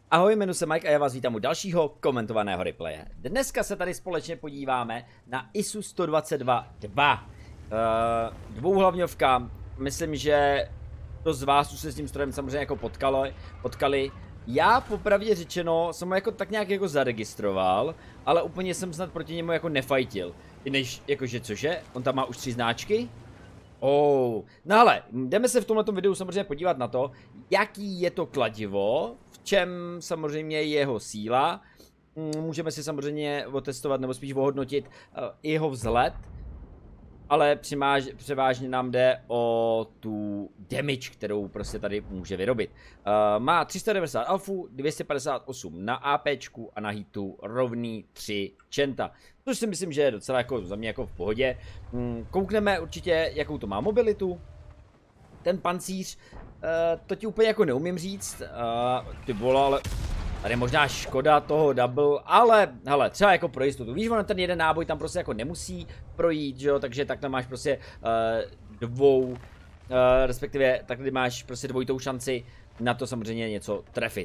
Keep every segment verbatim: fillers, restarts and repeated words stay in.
Ahoj, jmenuji se Mike a já vás vítám u dalšího komentovaného replaye. Dneska se tady společně podíváme na I S U sto dvacet dva dva. Uh, dvouhlavňovka, myslím, že to z vás už se s tím strojem samozřejmě jako potkali, potkali. Já popravdě řečeno jsem ho jako tak nějak jako zaregistroval, ale úplně jsem snad proti němu jako nefajtil. I než, jakože cože, on tam má už tři značky? Oh, no ale jdeme se v tomto videu samozřejmě podívat na to, jaký je to kladivo, v čem samozřejmě je jeho síla. Můžeme si samozřejmě otestovat nebo spíš ohodnotit uh, jeho vzhled, ale přimáž, převážně nám jde o tu damage, kterou prostě tady může vyrobit. Uh, má tři sta devadesát alfu, dvě stě padesát osm na APčku a na hitu rovný tři čenta. Což si myslím, že je docela jako za mě jako v pohodě. Hmm, koukneme určitě, jakou to má mobilitu. Ten pancíř, uh, to ti úplně jako neumím říct. Uh, ty vole, ale tady je možná škoda toho double, ale hele, třeba jako pro jistotu. Víš, on ten jeden náboj tam prostě jako nemusí projít, že jo, takže takhle máš prostě uh, dvou, uh, respektive takhle máš prostě dvojitou šanci na to samozřejmě něco trefit.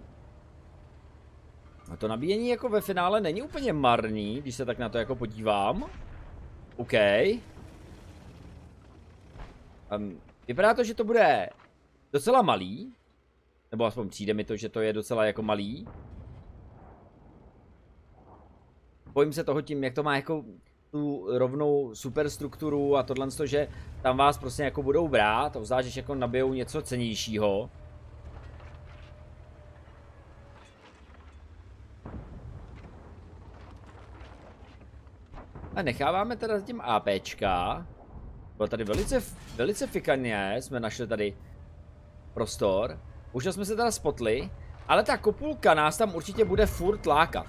A to nabíjení jako ve finále není úplně marný, když se tak na to jako podívám. OK. Um, vypadá to, že to bude docela malý. Nebo aspoň přijde mi to, že to je docela jako malý. Bojím se toho tím, jak to má jako tu rovnou superstrukturu a tohle, že tam vás prostě jako budou brát, to zvlášť, že jako nabijou něco cennějšího. A necháváme teda tím APčka. Bylo tady velice, velice fikaně, jsme našli tady prostor. Už jsme se teda spotli, ale ta kopulka nás tam určitě bude furt lákat.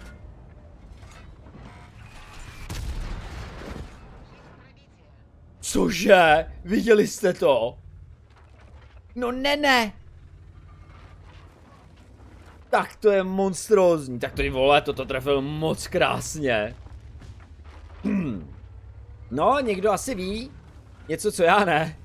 Cože? Viděli jste to? No ne, ne. Tak to je monstrózní. Tak to vole, toto trefil moc krásně. Hmm. No, někdo asi ví. Něco, co já ne.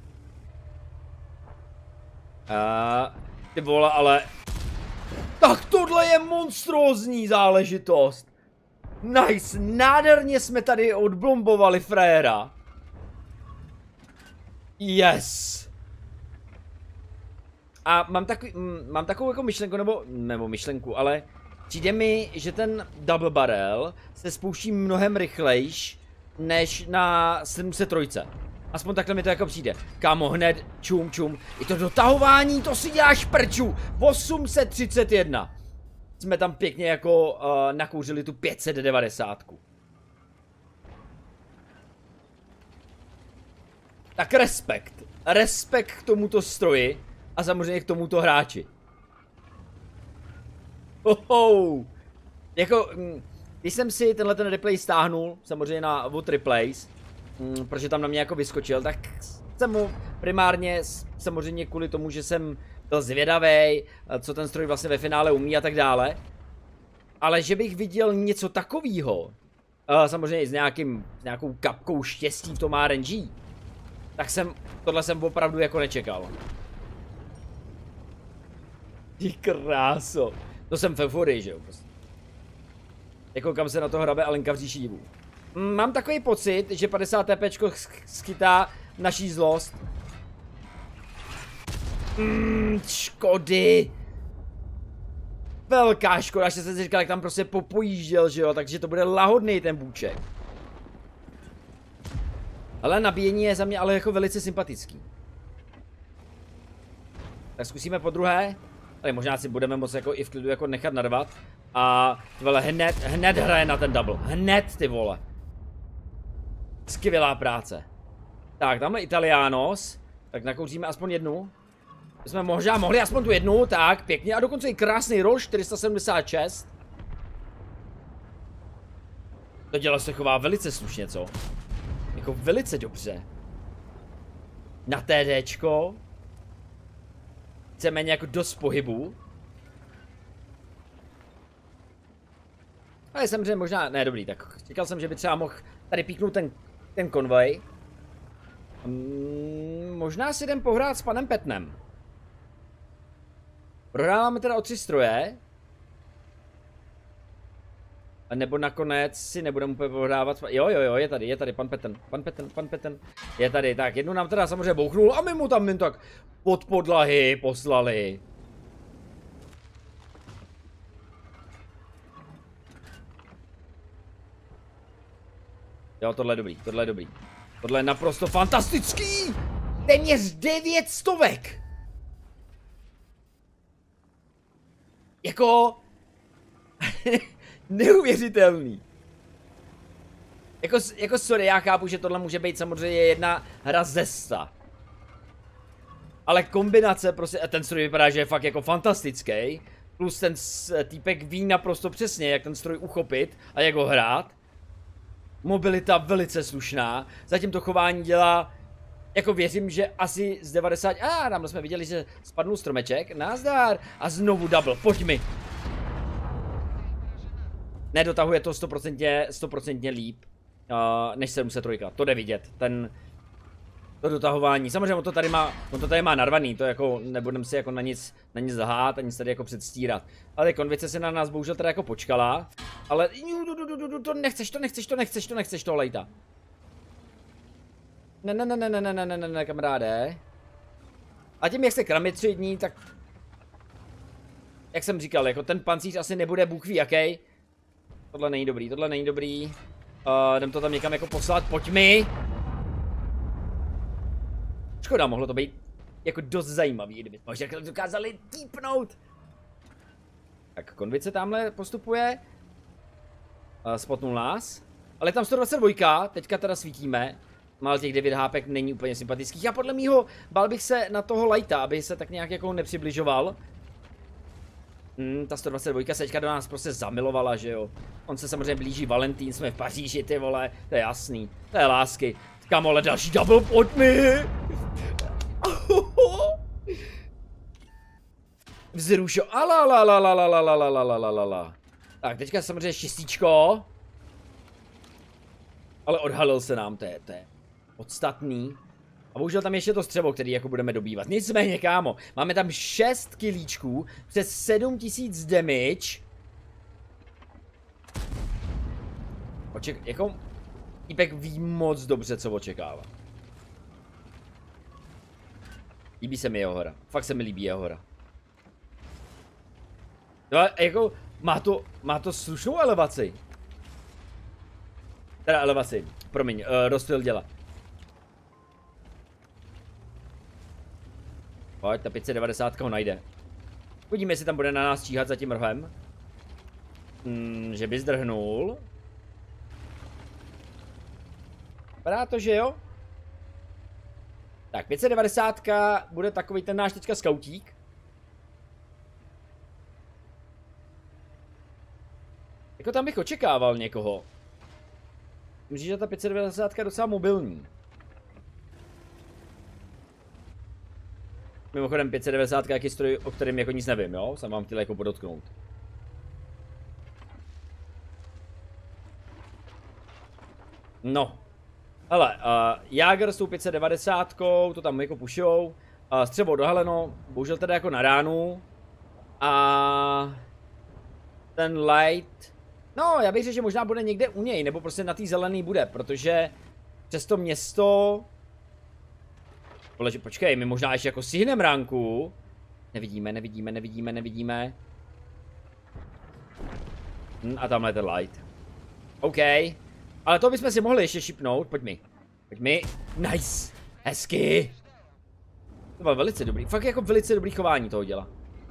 Uh, ty vole, ale... Tak tohle je monstrózní záležitost. Nice, nádherně jsme tady odblombovali frajera. Yes. A mám, takový, mám takovou jako myšlenku, nebo, nebo myšlenku, ale přijde mi, že ten double barrel se spouští mnohem rychlejš než na sedm set tři. Aspoň takhle mi to jako přijde. Kámo, hned čum čum. I to dotahování, to si děláš prču. osm set třicet jedna. Jsme tam pěkně jako uh, nakouřili tu pět set devadesát. Tak respekt. Respekt k tomuto stroji. A samozřejmě k tomuto hráči. Hoho. Jako, když jsem si tenhle ten replay stáhnul, samozřejmě na Wood Replays, Mm, protože tam na mě jako vyskočil, tak jsem mu primárně samozřejmě kvůli tomu, že jsem byl zvědavej, co ten stroj vlastně ve finále umí a tak dále. Ale že bych viděl něco takového, samozřejmě i s, nějakým, s nějakou kapkou štěstí v tom R N G, tak jsem, tohle jsem opravdu jako nečekal. Ty kráso. To jsem v euforii, že jo, prostě. Jako kam se na to hrabe Alenka v říši divů. Mám takový pocit, že padesát TPčko schytá naší zlost. Mm, škody. Velká škoda, že jsem si říkal, jak tam prostě popojížděl, že jo, takže to bude lahodný ten bůček. Ale nabíjení je za mě ale jako velice sympatický. Tak zkusíme po druhé. Tady možná si budeme moct jako i v klidu jako nechat narvat. A vole, hned, hned hraje na ten double. Hned, ty vole. Skvělá práce. Tak, tamhle Italianos. Tak nakouříme aspoň jednu. My jsme možná mohli aspoň tu jednu, tak, pěkně. A dokonce i krásný roll, čtyři sta sedmdesát šest. To dělo se chová velice slušně, co? Jako velice dobře. Na TDčko. Chceme jako dost pohybu. Ale samozřejmě možná, ne dobrý, tak čekal jsem, že by třeba mohl tady píknout ten, ten konvoj. Hmm, možná si jdem pohrát s panem Petnem. Prodáváme teda o tři stroje. A nebo nakonec si nebudeme úplně pohrávat. Jo, jo, jo, je tady, je tady, pan Peten, pan Peten, pan Peten. Je tady, tak jednu nám teda samozřejmě bouchnul a my mu tam jen tak pod podlahy poslali. Jo, tohle je dobrý, tohle je dobrý. Tohle je naprosto fantastický! Téměř devět stovek! Jako... neuvěřitelný. Jako, jako sorry, já chápu, že tohle může být samozřejmě jedna hra ze sta. Ale kombinace prostě, a ten stroj vypadá, že je fakt jako fantastický. Plus ten týpek ví naprosto přesně, jak ten stroj uchopit a jak ho hrát. Mobilita velice slušná. Zatím to chování dělá, jako věřím, že asi z devadesát... A ah, tam jsme viděli, že spadnul stromeček. Nazdar. A znovu double, pojď mi. Nedotahuje to sto procent líp, uh, než sedm set tři. To jde vidět, ten... To dotahování, samozřejmě on to tady má, on to tady má narvaný, to jako nebudem si jako na nic, na nic zahát a nic tady jako předstírat. Ale konvice se na nás bohužel teda jako počkala, ale to nechceš, to nechceš, to nechceš, to nechceš toho lejta. Ne, ne, ne, ne, ne, ne, ne, ne, ne, kamaráde. A tím jak se kramí tři dní, tak... Jak jsem říkal, jako ten pancíř asi nebude bůh ví jaký. Tohle není dobrý, tohle není dobrý. Uh, jdem to tam někam jako poslat, pojď mi. Škoda, mohlo to být jako dost zajímavý, kdyby možná dokázali týpnout. Tak konvice tamhle postupuje. Uh, spotnul nás. Ale tam sto dvacet dva, teďka teda svítíme. Mal těch devět hápek není úplně sympatických. A podle mýho bál bych se na toho lighta, aby se tak nějak jako nepřibližoval. Hmm, ta sto dvacet dva se teďka do nás prostě zamilovala, že jo. On se samozřejmě blíží Valentín, jsme v Paříži, ty vole, to je jasný. To je lásky. Kamole, další double, pojď mi! Vzrušo, ala la la la la la la la la la la la la. Tak, teďka samozřejmě šestíčko. Ale odhalil se nám, to je, to je podstatný. A bohužel tam ještě to střevo, který jako budeme dobývat. Nicméně, kámo, máme tam šest kilíčků, přes sedm tisíc damage. Oček, jako... Týpek ví moc dobře, co očekává. Líbí se mi jeho hra. Fakt se mi líbí jeho hra. No, jako, má to, má to slušnou elevaci. Teda elevaci, promiň, uh, rozptyl děla. Pojď, ta pět set devadesát ho najde. Uvidíme, jestli tam bude na nás číhat za tím rohem. Hmm, že by zdrhnul. Vypadá to, že jo? Tak, pět set devadesát bude takový ten náš teďka skautík. Jako tam bych očekával někoho. Myslím, že ta pět set devadesát je docela mobilní. Mimochodem pět set devadesát je jaký stroj, o kterém jako nic nevím, jo? Jsem vám chtěl jako podotknout. No. Hele, uh, Jágr s tou pět set devadesát, to tam jako pušou. Uh, střevo dohaleno, bohužel teda jako na ránu. A ten light... No, já bych řekl, že možná bude někde u něj, nebo prostě na té zelený bude, protože přes to město... Počkej, my možná ještě jako stihneme ránku. Nevidíme, nevidíme, nevidíme, nevidíme. Hm, a tamhle ten light. OK. Ale to bychom si mohli ještě šipnout, pojď mi. Pojď mi. Nice. Hezky. To bylo velice dobrý, fakt jako velice dobrý chování toho děla.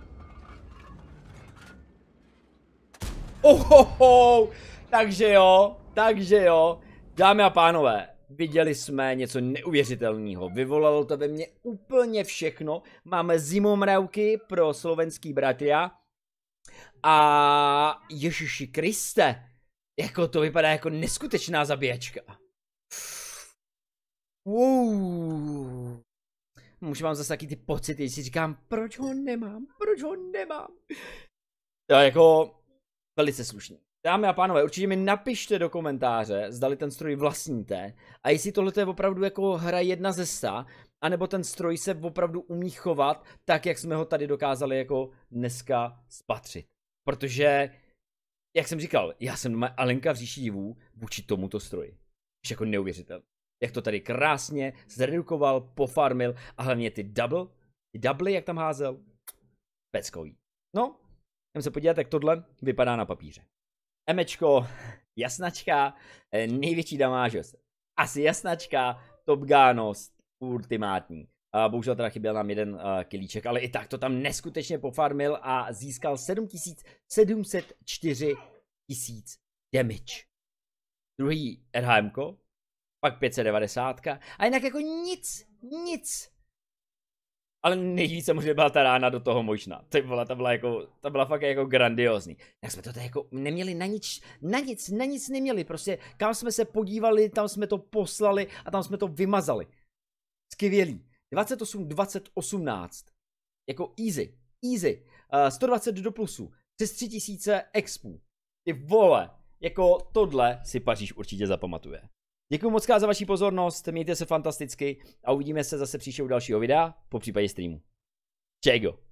Ohoho, takže jo, takže jo. Dámy a pánové, viděli jsme něco neuvěřitelného. Vyvolalo to ve mně úplně všechno. Máme zimomravky pro slovenský bratria. A Ježiši Kriste. Jako to vypadá jako neskutečná zabíjačka. Wow. Můžu mám zase taky ty pocity, si říkám, proč ho nemám, proč ho nemám. Já jako velice slušný. Dámy a pánové, určitě mi napište do komentáře, zdali ten stroj vlastníte a jestli tohle je opravdu jako hra jedna ze sta, anebo ten stroj se opravdu umí chovat tak, jak jsme ho tady dokázali jako dneska spatřit. Protože jak jsem říkal, já jsem doma Alenka v říši divů vůči tomuto stroji. Už jako neuvěřitelné. Jak to tady krásně zredukoval, pofarmil a hlavně ty double, ty double, jak tam házel, peckový. No, jdem se podívat, jak tohle vypadá na papíře. Emečko, jasnačka, největší damážost. Asi jasnačka, top gánost, ultimátní. Uh, bohužel teda chyběl nám jeden uh, kilíček, ale i tak to tam neskutečně pofarmil a získal sedm tisíc sedm set čtyři tisíc damage. Druhý RHMko, pak pět set devadesát a jinak jako nic, nic. Ale nejvíce možná byla ta rána do toho možná. To byla, ta byla jako, ta byla fakt jako grandiózní. Tak jsme to tady jako neměli na nic, na nic, na nic neměli. Prostě kam jsme se podívali, tam jsme to poslali a tam jsme to vymazali. Skvělý. dvacet osm dvacet osmnáct. Jako easy, easy. Uh, sto dvacet do plusu. Přes tři tisíce expů. Ty vole, jako tohle si Paříž určitě zapamatuje. Děkuji moc za vaši pozornost, mějte se fantasticky a uvidíme se zase příště u dalšího videa, po případě streamu. Čego.